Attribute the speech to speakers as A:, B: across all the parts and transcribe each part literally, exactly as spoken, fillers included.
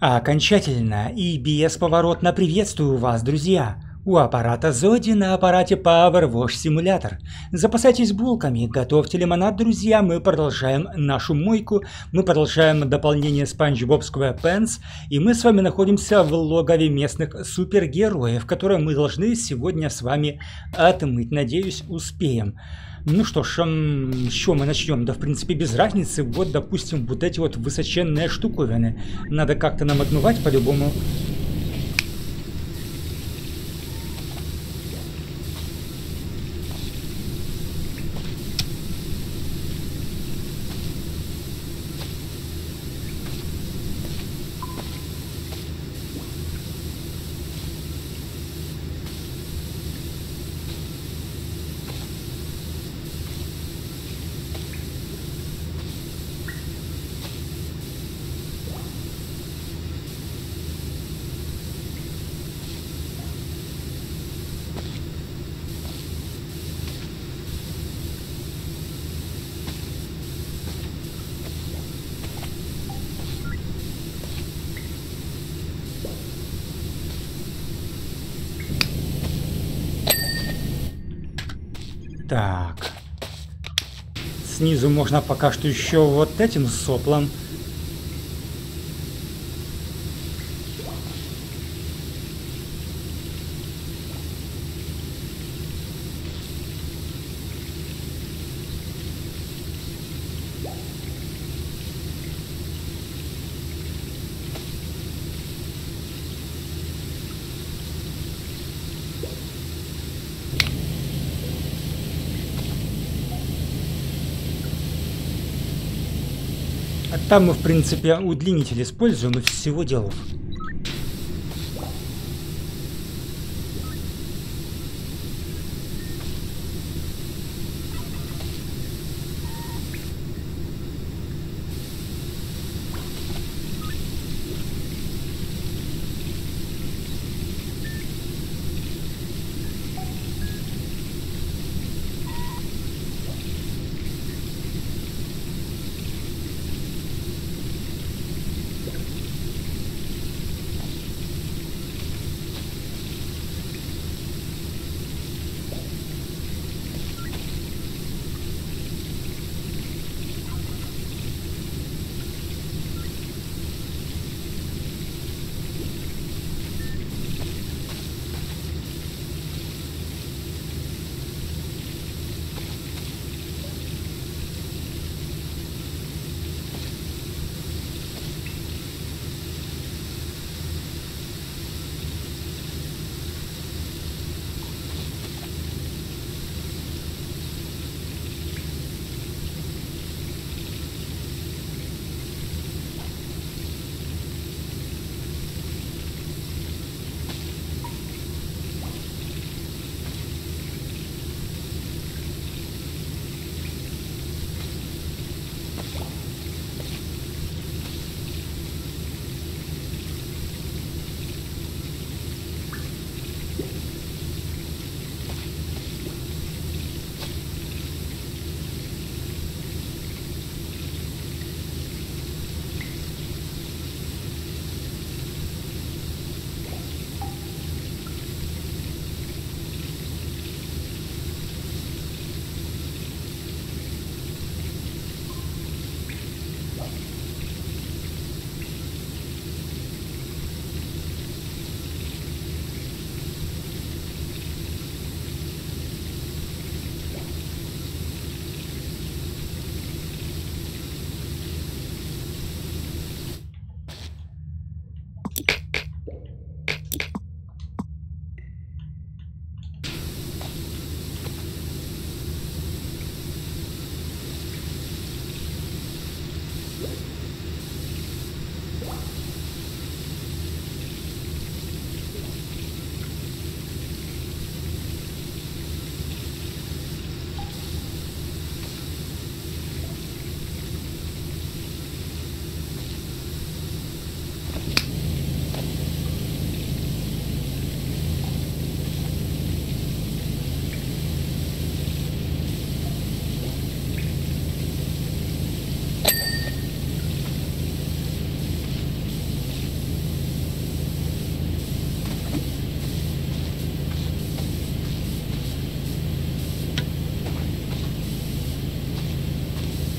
A: Окончательно и бесповоротно приветствую вас, друзья! У аппарата Зоди на аппарате Power Wash Simulator. Запасайтесь булками, готовьте лимонад, друзья, мы продолжаем нашу мойку, мы продолжаем дополнение Спанч Боб SquarePants, и мы с вами находимся в логове местных супергероев, которые мы должны сегодня с вами отмыть. Надеюсь, успеем. Ну что ж, с чего мы начнем? Да, в принципе, без разницы. Вот, допустим, вот эти вот высоченные штуковины. Надо как-то нам отмывать по-любому. Так. Снизу можно пока что еще вот этим соплом. А там мы, в принципе, удлинитель используем, и всего делов.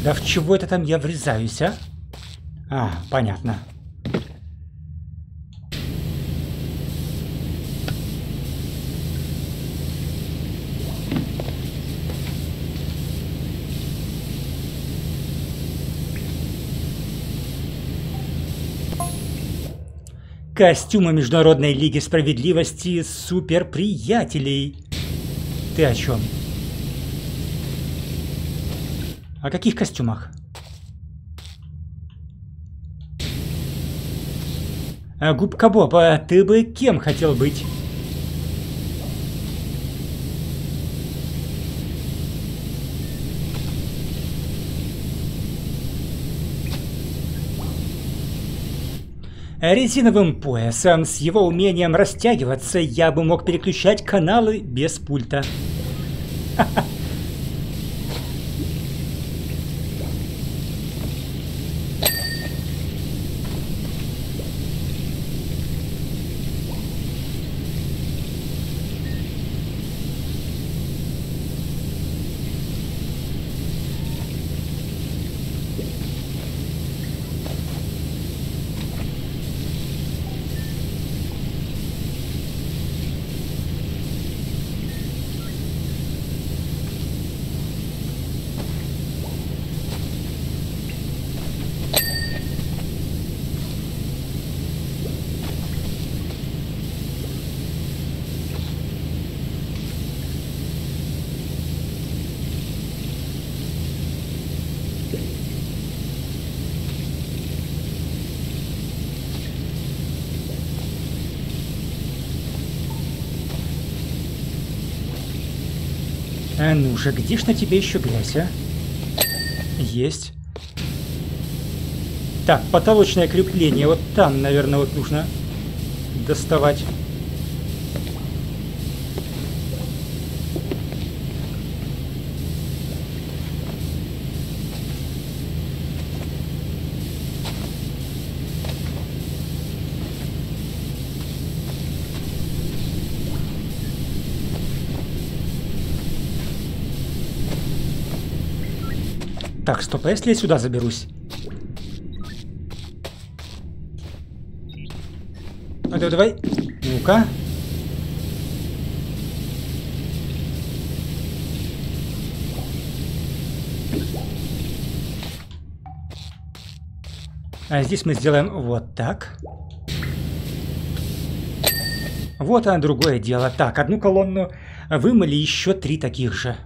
A: Да в чего это там я врезаюсь, а? А, понятно. Костюмы Международной Лиги Справедливости суперприятелей. Ты о чем? О каких костюмах? А, Губка Боб, а ты бы кем хотел быть? Резиновым поясом с его умением растягиваться я бы мог переключать каналы без пульта. А ну же, где ж на тебе еще грязь, а? Есть. Так, потолочное крепление. Вот там, наверное, вот нужно доставать. Так, стоп, а если я сюда заберусь? Ну, давай, давай. Ну-ка. А здесь мы сделаем вот так. Вот оно, другое дело. Так, одну колонну вымыли, еще три таких же.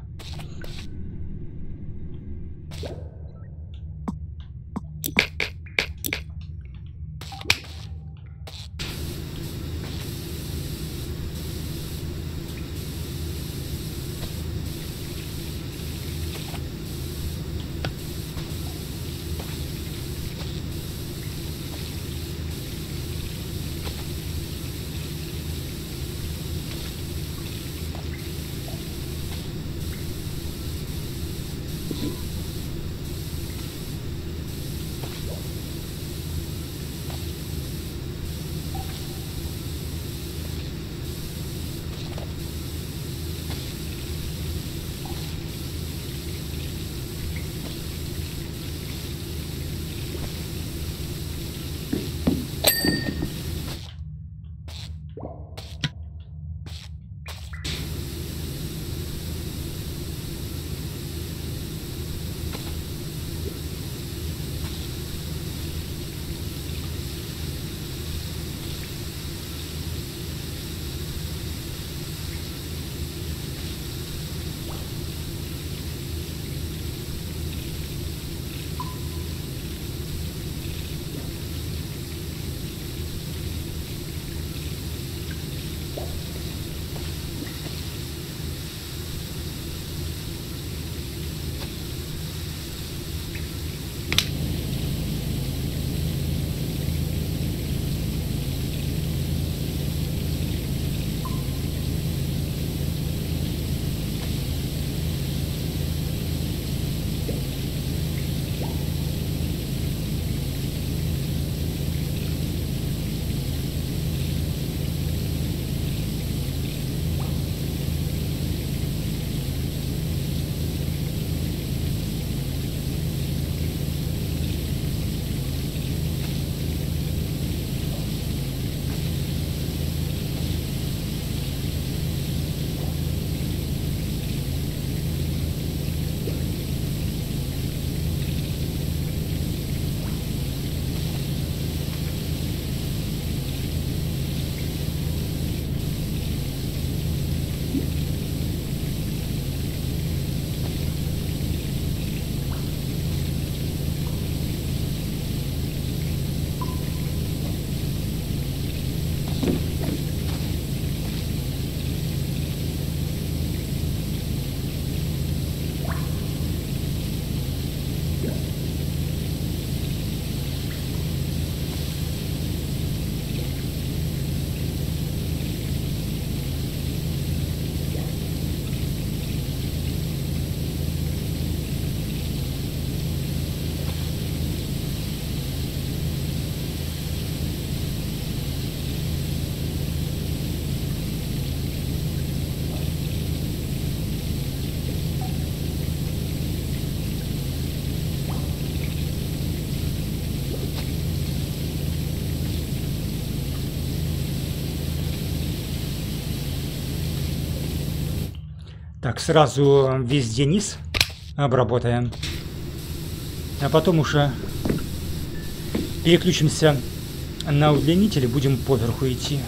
A: Так, сразу везде низ обработаем. А потом уже переключимся на удлинитель и будем поверху идти.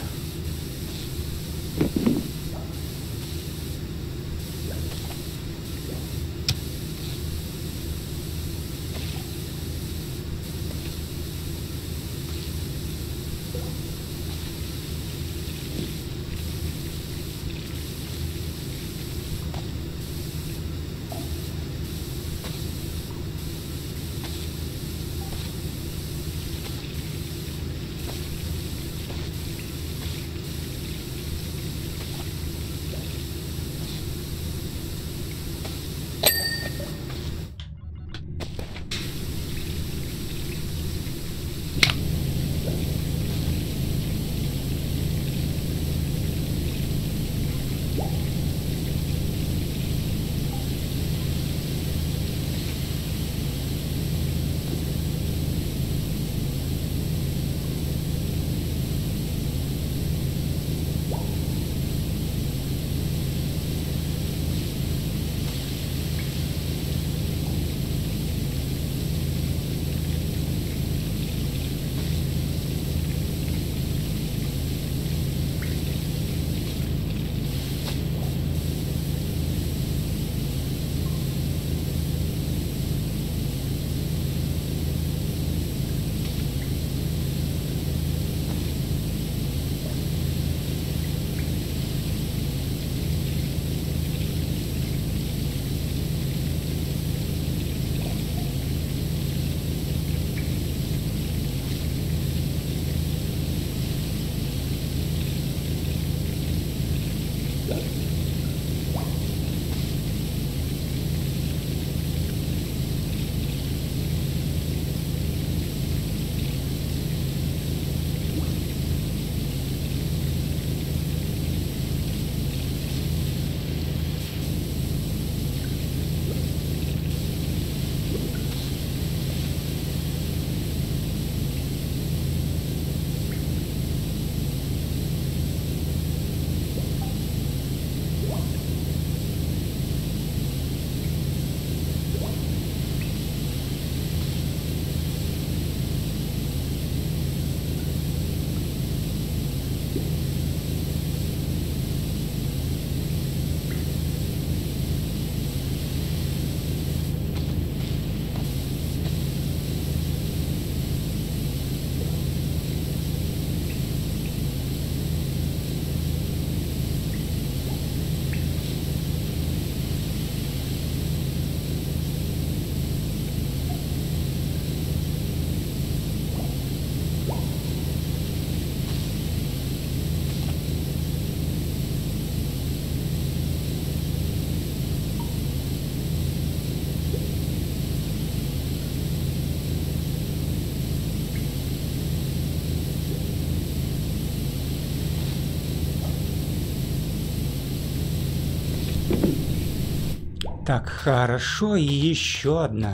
A: Так, хорошо, и еще одна.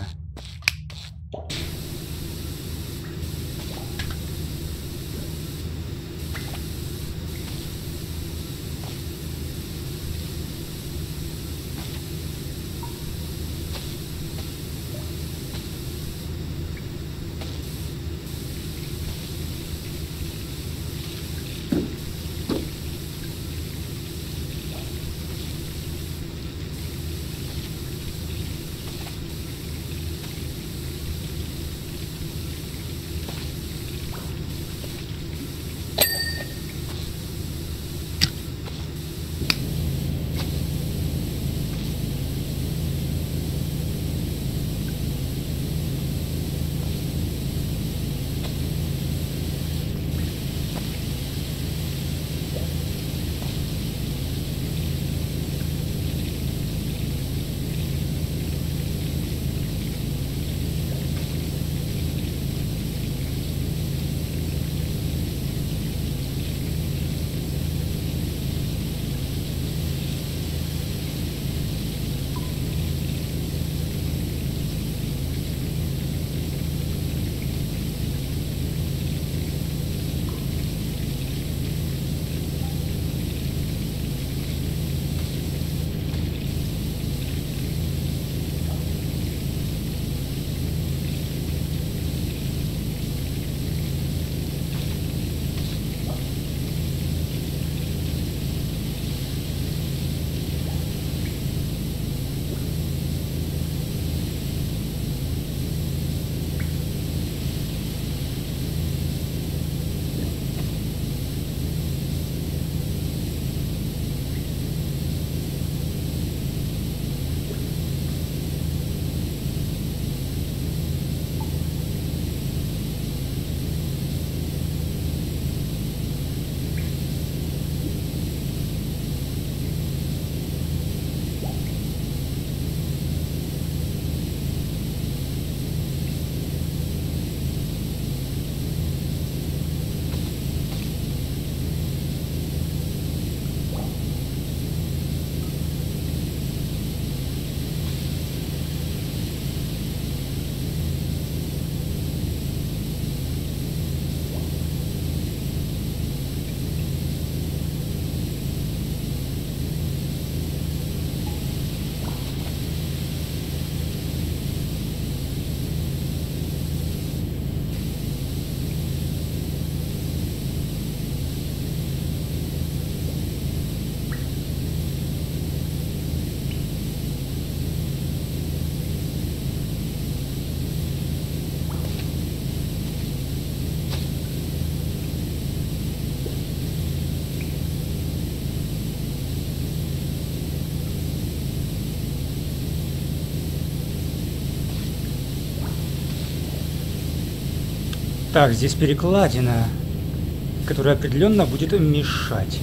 A: Так, здесь перекладина, которая определенно будет мешать.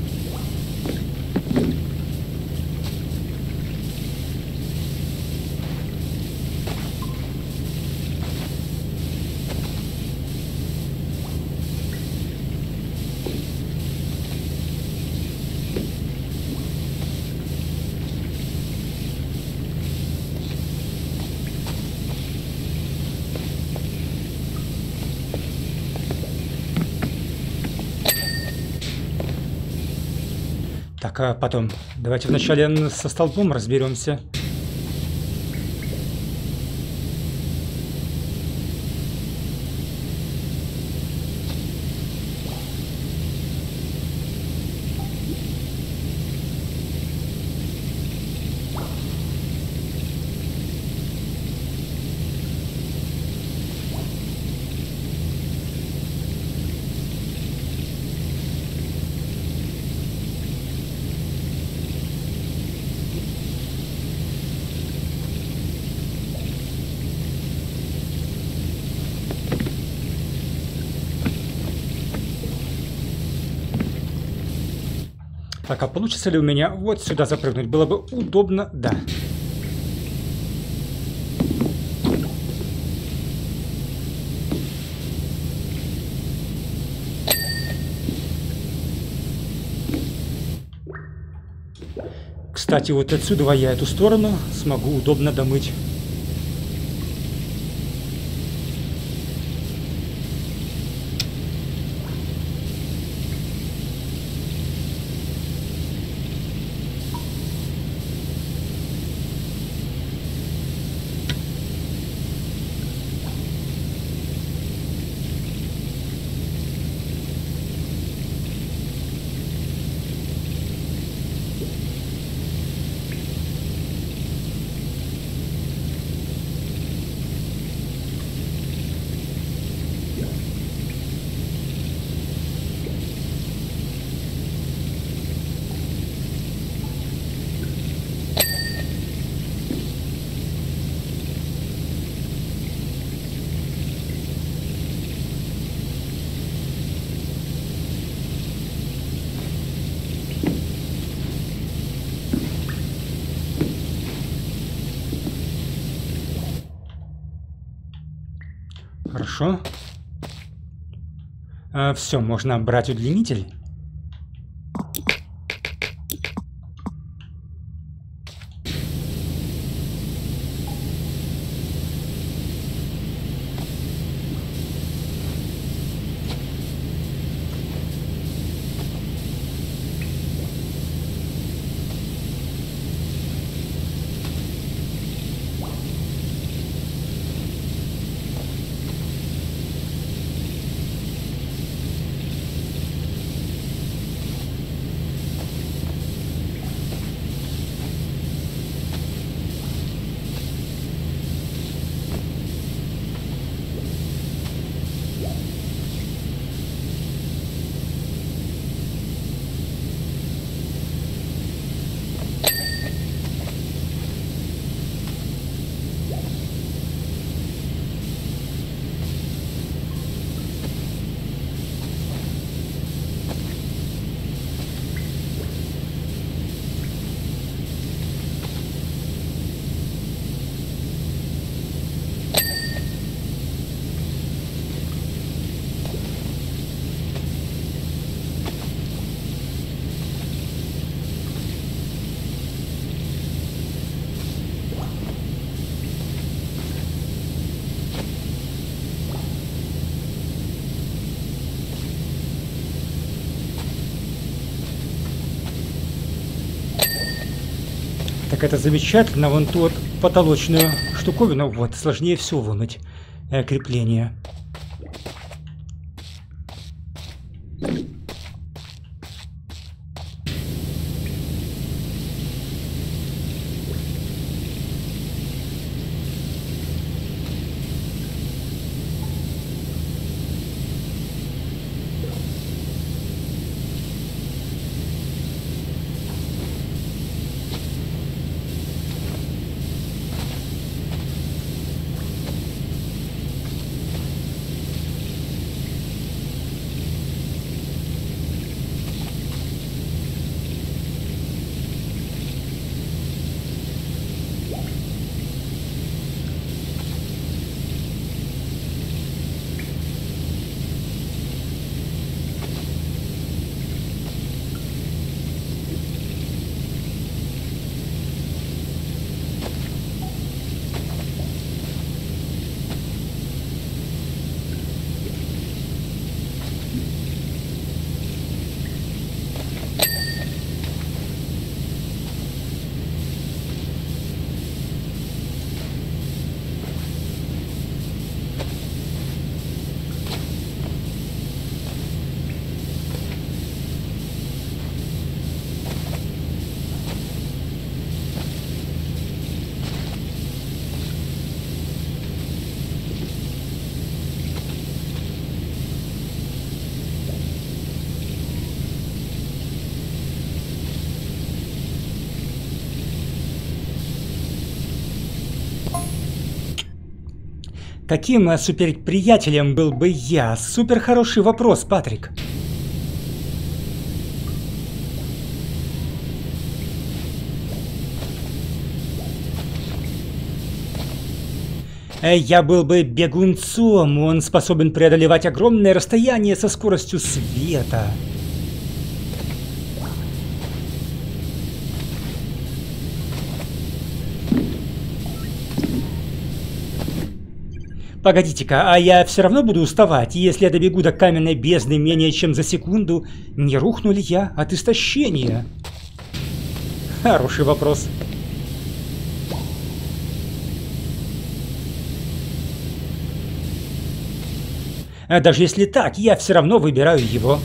A: Так, а потом. Давайте вначале со столбом разберемся. Так, а получится ли у меня вот сюда запрыгнуть? Было бы удобно, да. Кстати, вот отсюда я эту сторону смогу удобно домыть. Хорошо. А, все, можно брать удлинитель. Так это замечательно, вон ту вот потолочную штуковину, вот, сложнее всего вынуть э, крепление. Каким э, суперприятелем был бы я? Супер хороший вопрос, Патрик. Э, Я был бы бегунцом, он способен преодолевать огромное расстояние со скоростью света. Погодите-ка, а я все равно буду уставать, если я добегу до каменной бездны менее чем за секунду, не рухну ли я от истощения? Хороший вопрос. А даже если так, я все равно выбираю его.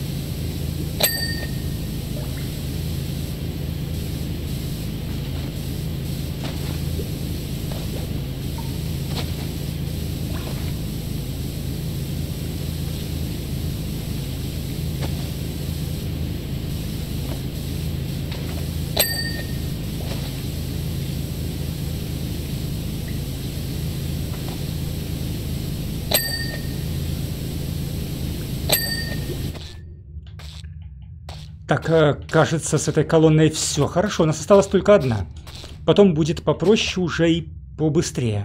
A: Так, кажется, с этой колонной все хорошо, у нас осталась только одна. Потом будет попроще уже и побыстрее.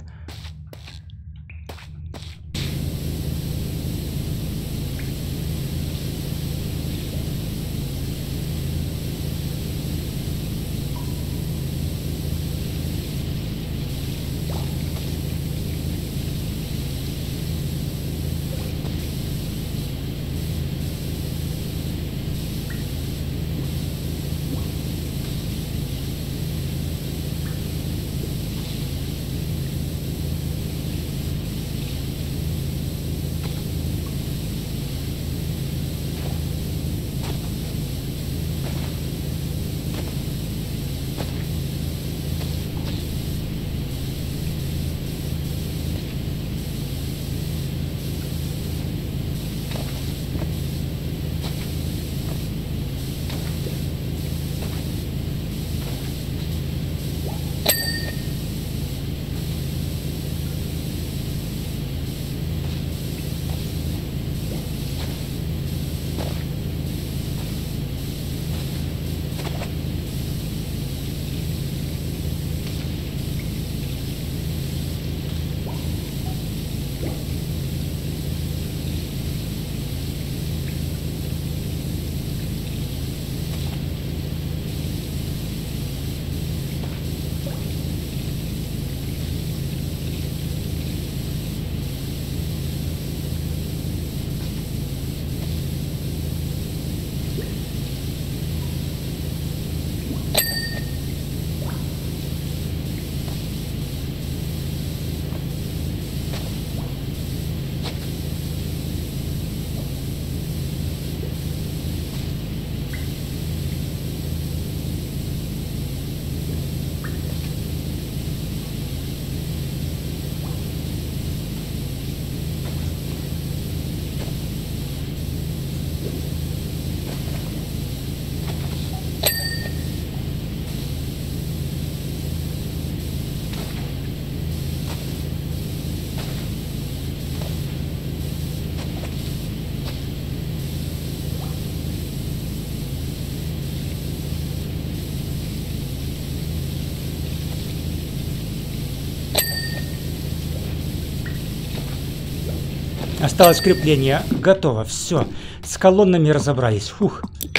A: Осталось крепление. Готово. Все. С колоннами разобрались. Фух.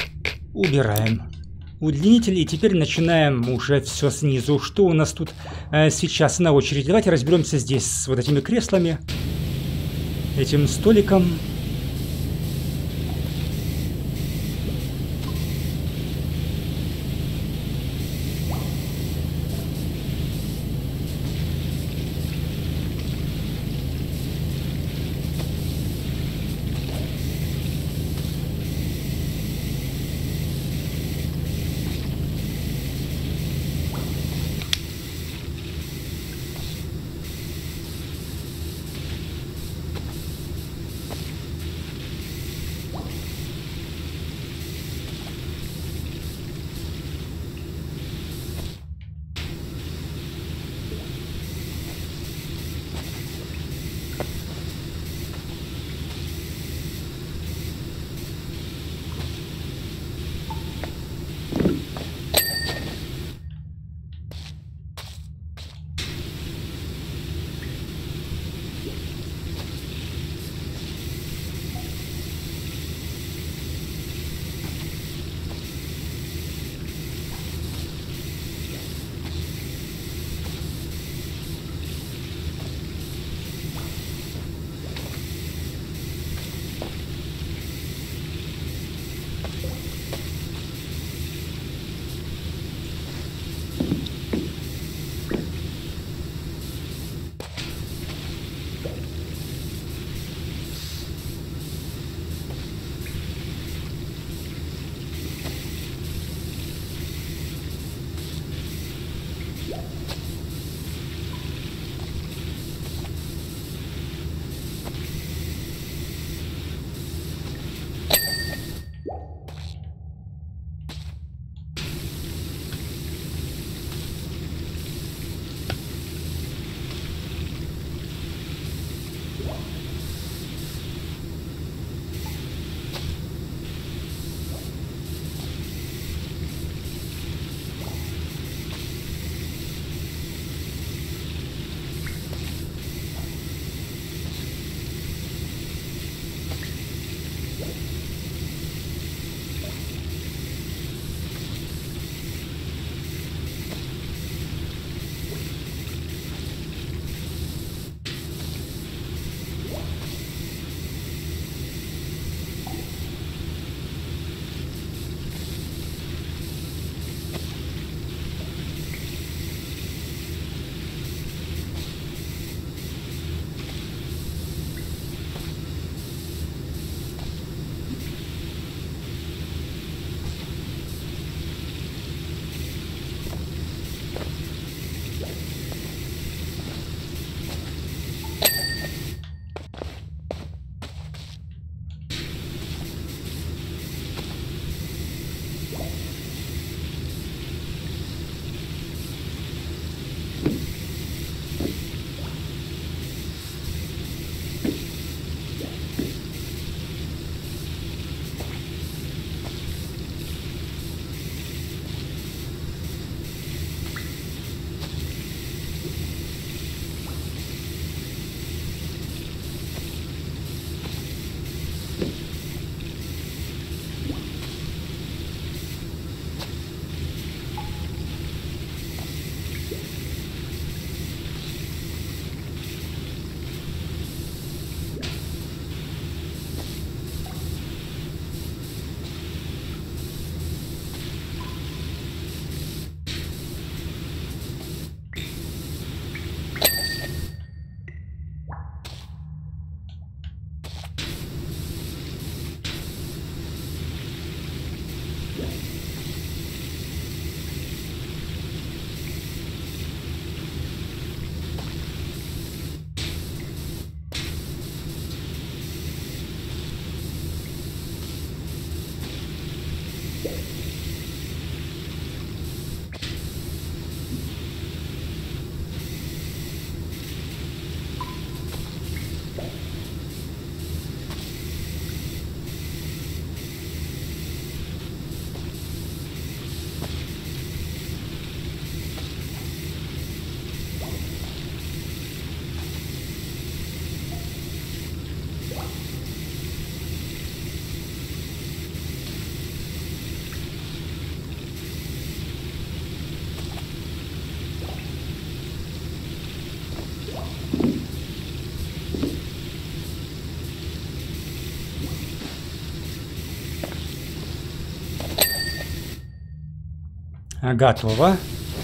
A: Убираем удлинитель. И теперь начинаем уже все снизу. Что у нас тут э, сейчас на очереди? Давайте разберемся здесь с вот этими креслами. Этим столиком. Готово.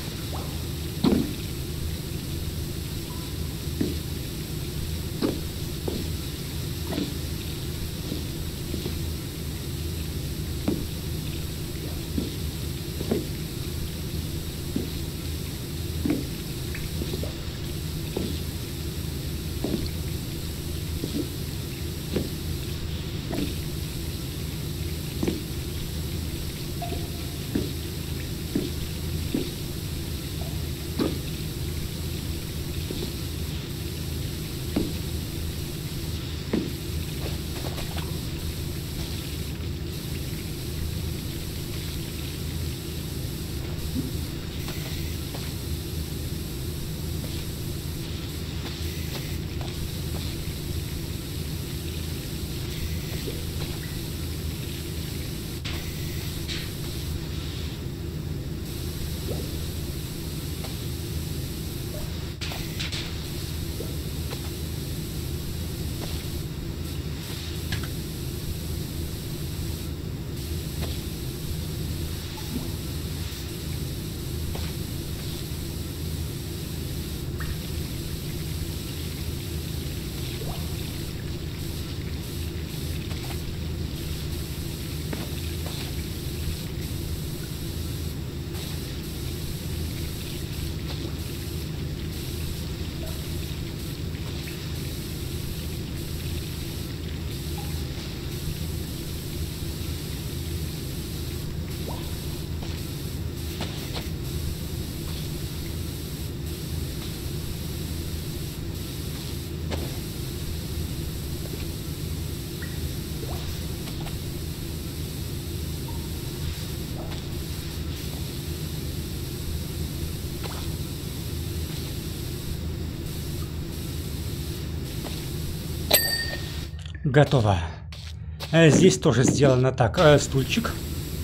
A: Готово. Здесь тоже сделано так. Стульчик.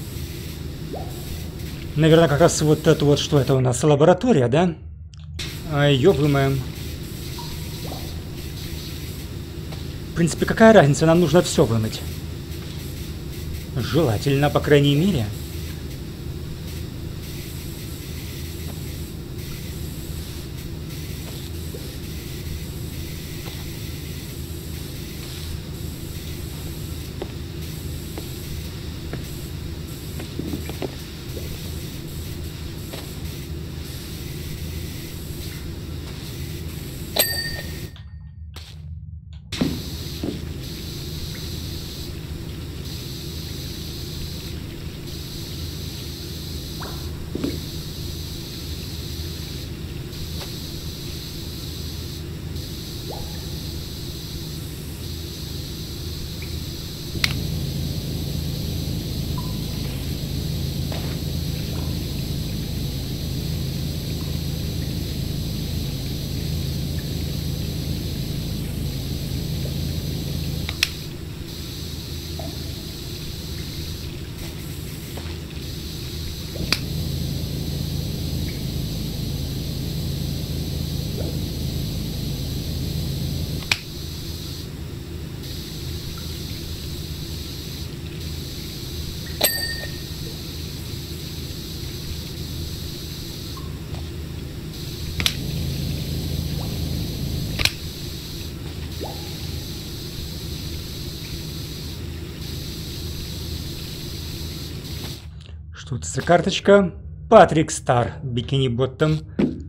A: Наверное, как раз вот это вот, что это у нас, лаборатория, да? Ее вымоем. В принципе, какая разница? Нам нужно все вымыть. Желательно, по крайней мере. Что это за карточка? Патрик Стар, Бикини Боттом.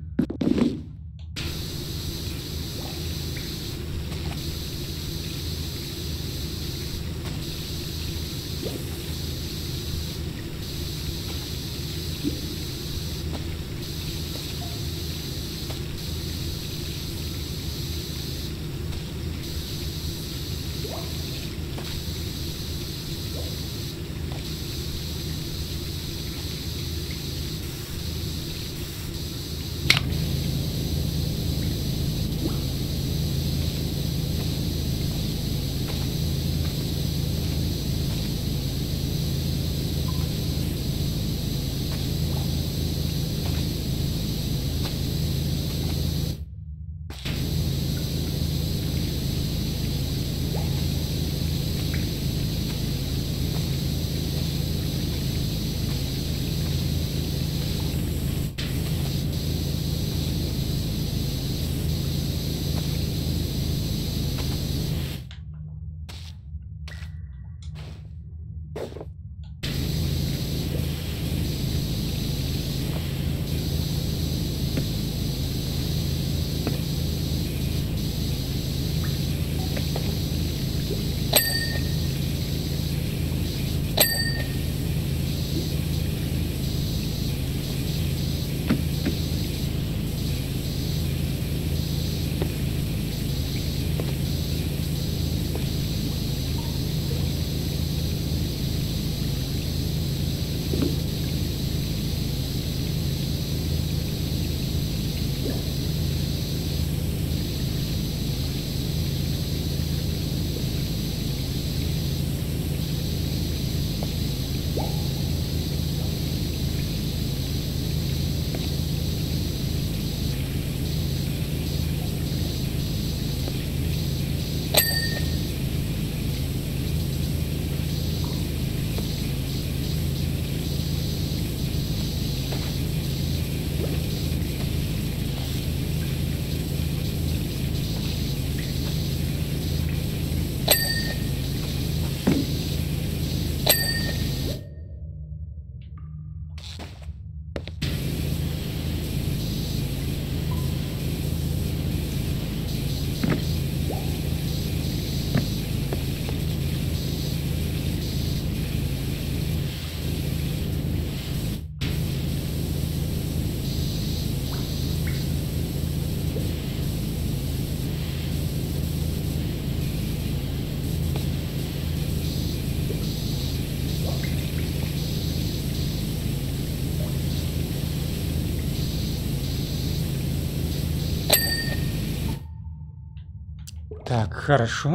A: Так, хорошо.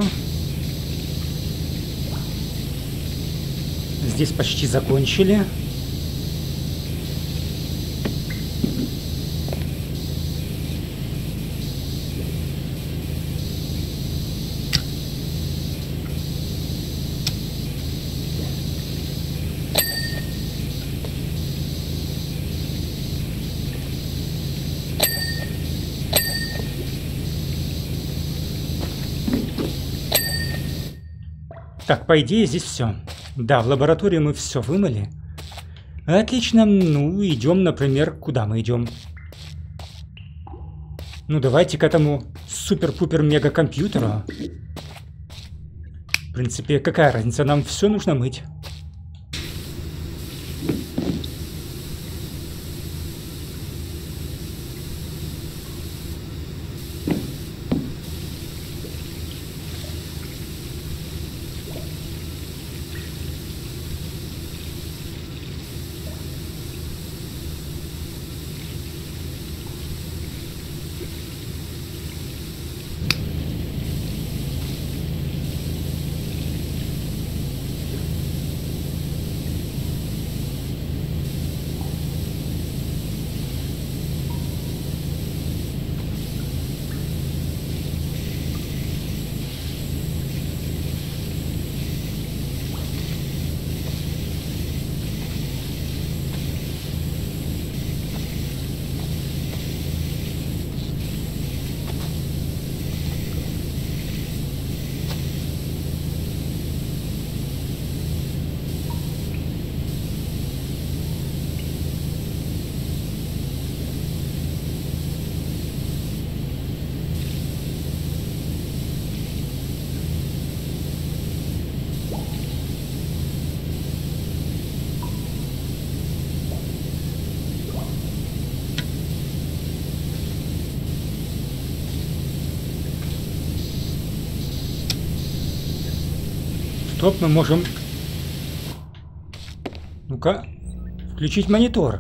A: Здесь почти закончили. Так, по идее, здесь все. Да, в лаборатории мы все вымыли. Отлично. Ну, идем, например, куда мы идем? Ну, давайте к этому супер-пупер-мега-компьютеру. В принципе, какая разница? Нам все нужно мыть. стоп, мы можем... Ну-ка, включить монитор.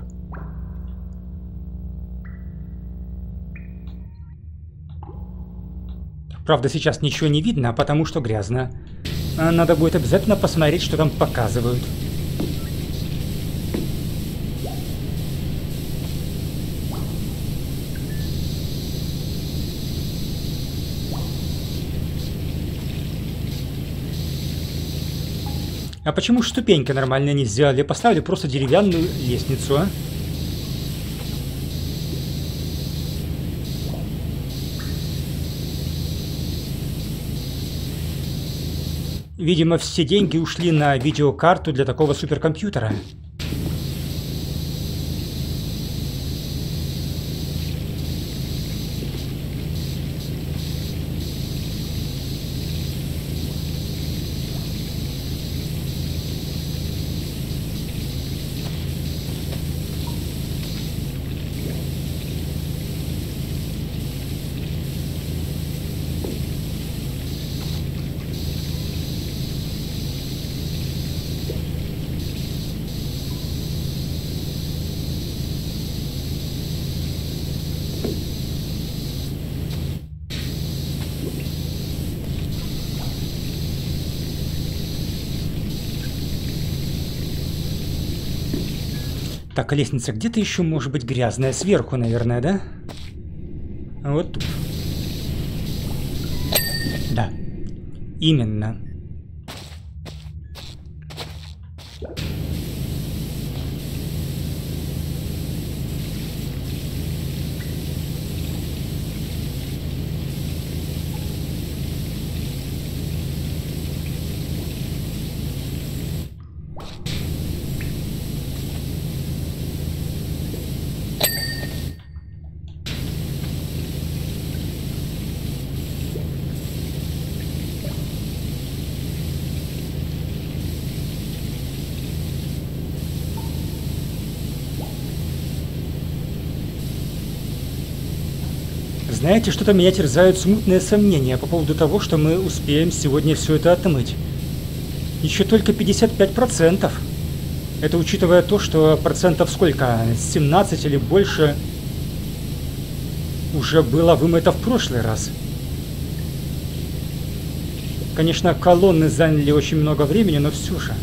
A: Правда, сейчас ничего не видно, потому что грязно. Надо будет обязательно посмотреть, что там показывают. А почему ж ступеньки нормально не сделали? Поставили просто деревянную лестницу, а? Видимо, все деньги ушли на видеокарту для такого суперкомпьютера. Так, а лестница где-то еще может быть грязная. Сверху, наверное, да? Вот тут. Да. Именно. Знаете, что-то меня терзают смутные сомнения по поводу того, что мы успеем сегодня все это отмыть. Еще только пятьдесят пять процентов. Это учитывая то, что процентов сколько? семнадцать или больше уже было вымыто в прошлый раз. Конечно, колонны заняли очень много времени, но все же.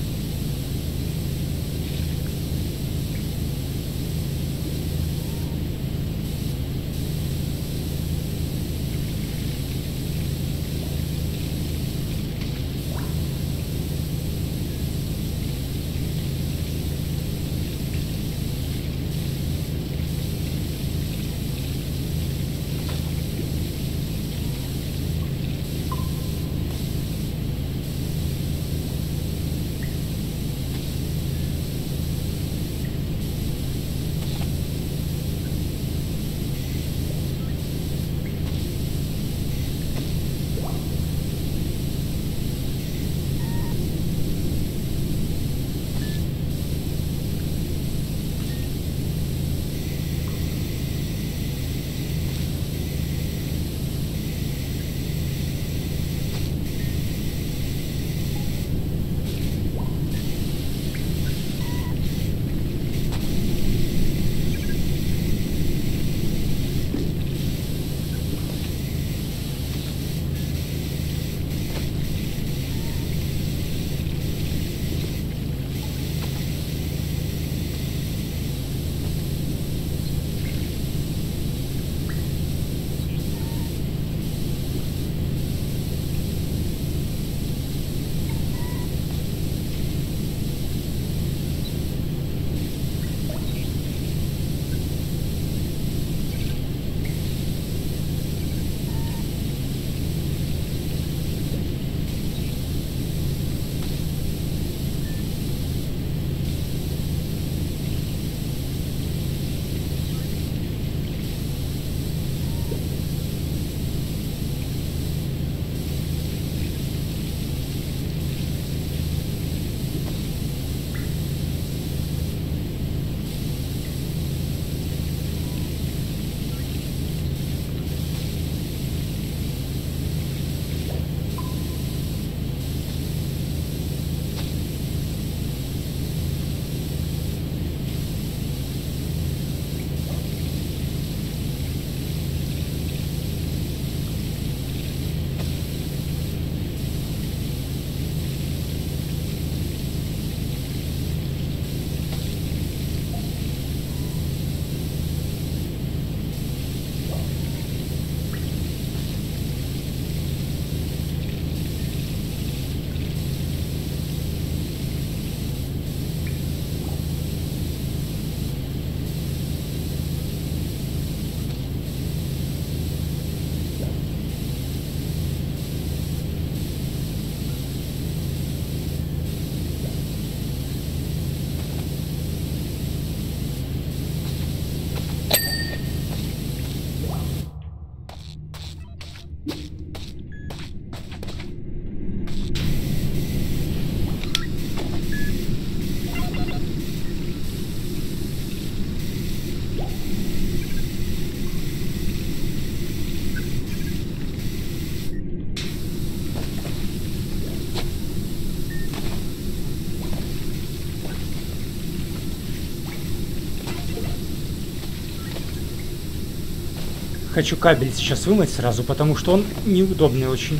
A: Хочу кабель сейчас вымыть сразу, потому что он неудобный очень.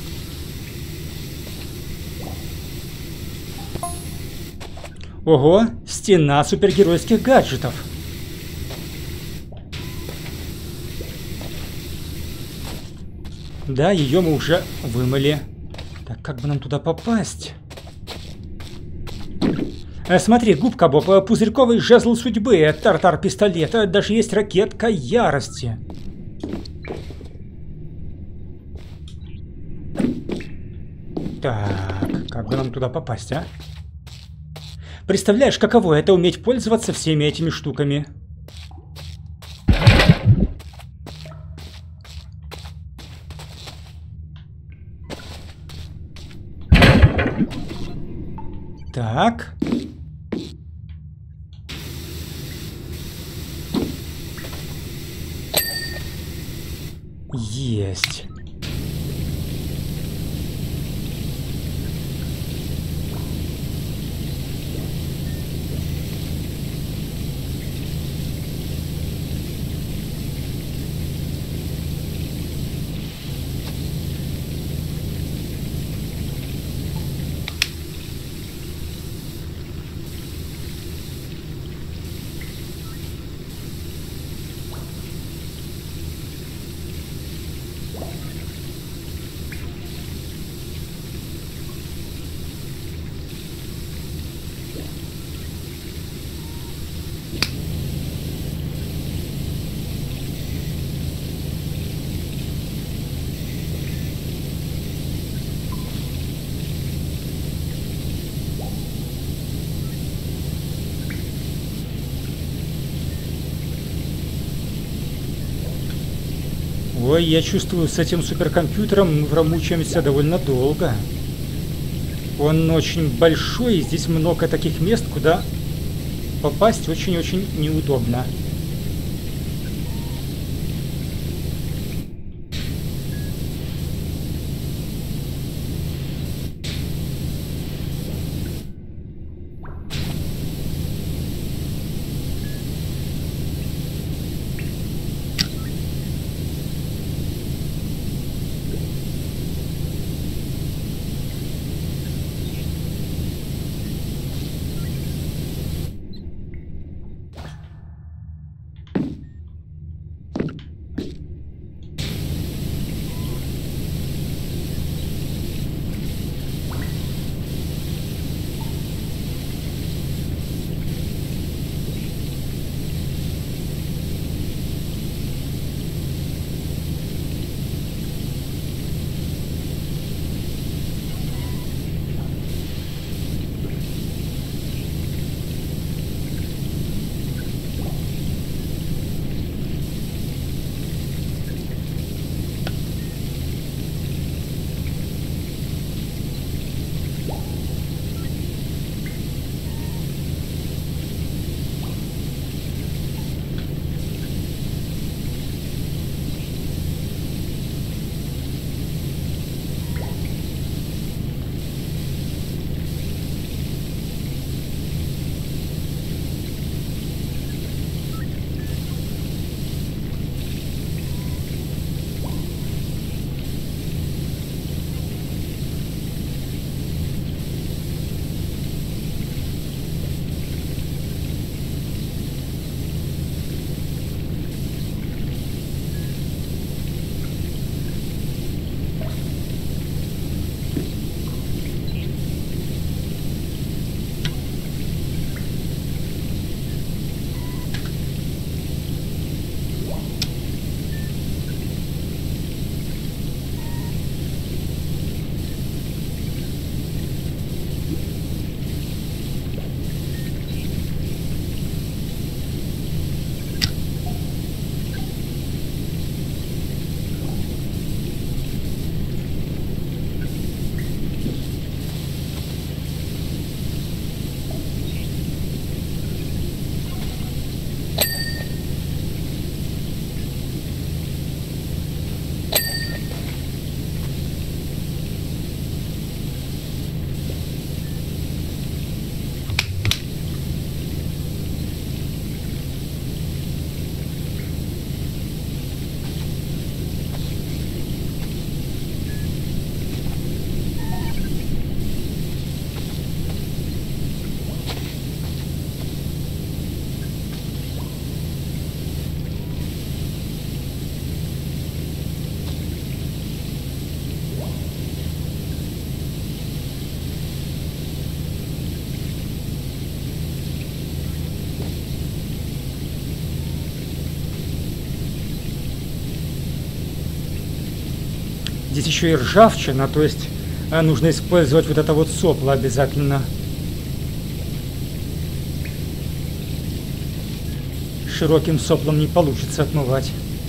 A: Ого, стена супергеройских гаджетов. Да, ее мы уже вымыли. Так, как бы нам туда попасть? Э, смотри, губка Боб, пузырьковый жезл судьбы, тартар-пистолет, даже есть ракетка ярости. Так, как бы нам туда попасть, а? Представляешь, каково это уметь пользоваться всеми этими штуками? Так. Есть. Ой, я чувствую, с этим суперкомпьютером мы промучаемся довольно долго. Он очень большой, и здесь много таких мест, куда попасть очень-очень неудобно. Здесь еще и ржавчина, то есть нужно использовать вот это вот сопло обязательно. Широким соплом не получится отмывать.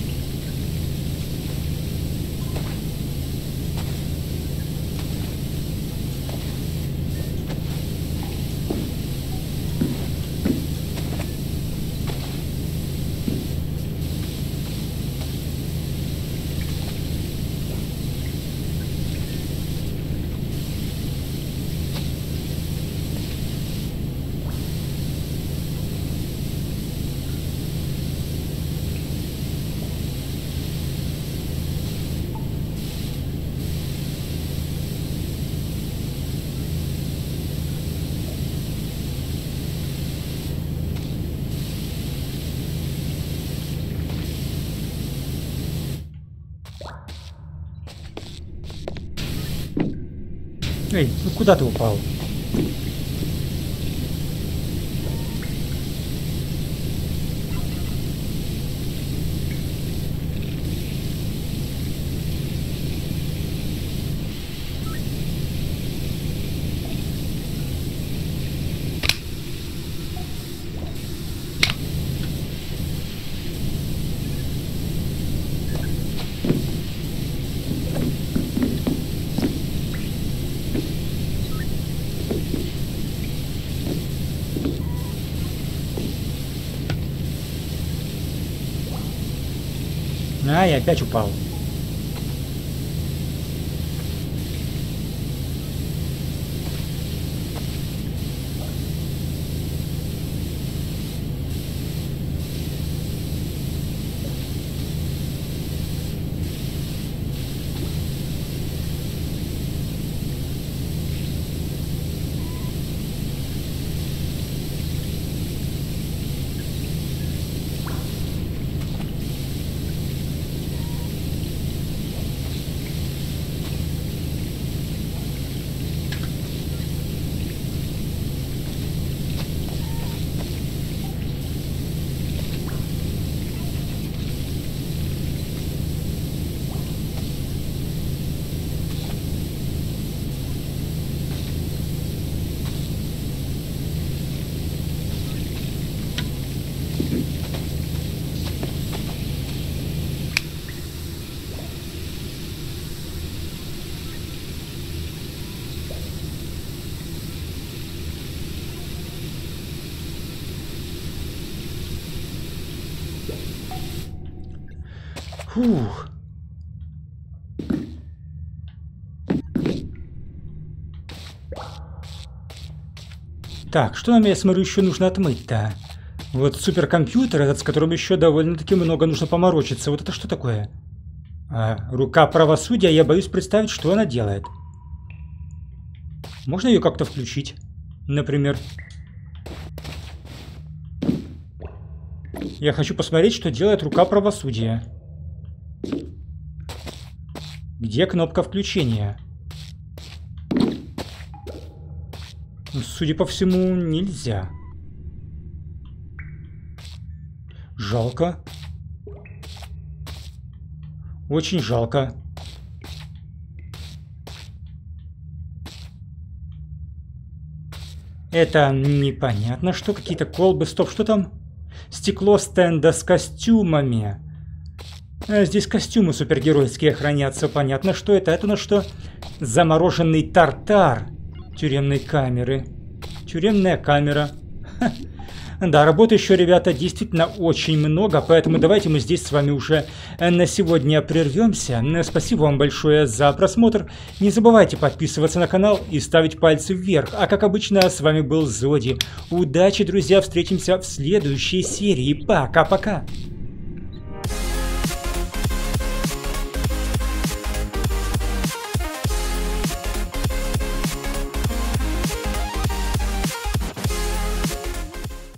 A: Эй, ну куда ты упал? А, я опять упал. Фух. Так, что нам, я смотрю, еще нужно отмыть-то? Вот суперкомпьютер этот, с которым еще довольно-таки много нужно поморочиться. Вот это что такое? А, рука правосудия, я боюсь представить, что она делает. Можно ее как-то включить? Например. Я хочу посмотреть, что делает рука правосудия. Где кнопка включения? Судя по всему, нельзя. Жалко. Очень жалко. Это непонятно, что какие-то колбы. Стоп, что там? Стекло стенда с костюмами. А здесь костюмы супергеройские хранятся. Понятно, что это. Это на что? Замороженный тартар тюремной камеры. Тюремная камера. Ха. Да, работы еще, ребята, действительно очень много, поэтому давайте мы здесь с вами уже на сегодня прервемся. Спасибо вам большое за просмотр. Не забывайте подписываться на канал и ставить пальцы вверх. А как обычно, с вами был Зоди. Удачи, друзья, встретимся в следующей серии. Пока-пока.